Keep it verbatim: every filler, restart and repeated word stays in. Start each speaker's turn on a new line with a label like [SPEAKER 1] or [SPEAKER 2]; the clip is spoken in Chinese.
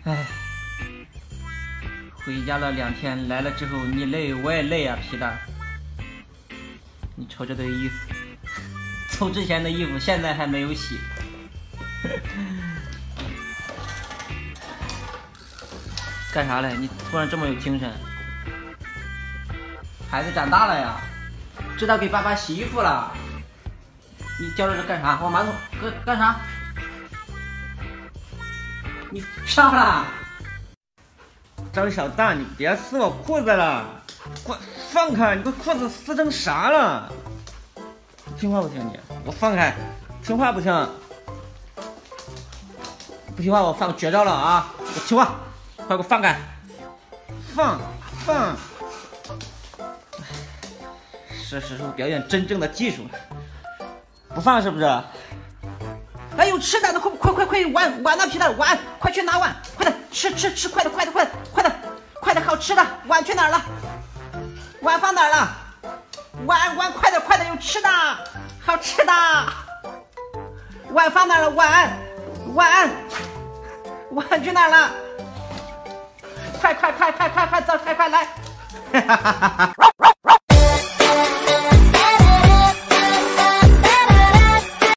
[SPEAKER 1] 唉，回家了两天，来了之后你累我也累啊，皮蛋。你瞅这堆衣服，走之前的衣服现在还没有洗。干啥嘞？你突然这么有精神？孩子长大了呀，知道给爸爸洗衣服了。你叫着这干啥？往马桶干干啥？你上了！张小蛋，你别撕我裤子了！快放开！你把裤子撕成啥了？听话不听你？我放开！听话不听？不听话我放绝招了啊！我听话，快给我放开！放放！是时候表演真正的技术了。不放是不是？哎，有吃的，快快快快碗碗呢？皮蛋碗，快去拿碗，快点吃吃吃，快点快点快点快点快点，好吃的碗去哪儿了？碗放哪儿了？碗碗快点快点，有吃的，好吃的。碗放哪儿了？碗碗碗去哪儿了？快快快快快快走，快快来！哈哈哈哈。